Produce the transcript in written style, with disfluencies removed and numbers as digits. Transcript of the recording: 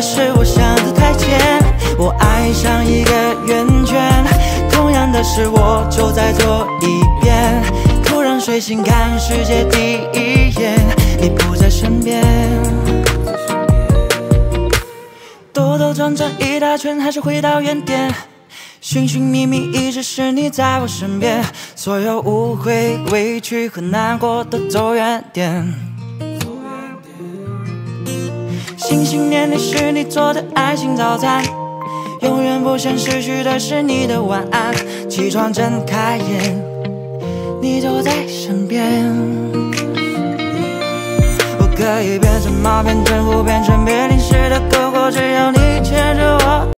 还是我想得太浅？我爱上一个圆圈，同样的事我就再做一遍。突然睡醒看世界第一眼，你不在身边。兜兜转转一大圈，还是回到原点。寻寻觅觅，一直是你在我身边。所有误会、委屈和难过都走远点。心心念念是你做的爱心早餐，永远不想失去的是你的晚安。起床睁开眼，你就在身边。我可以变成猫，变成虎，变成别淋湿的篝火，只要你牵着我。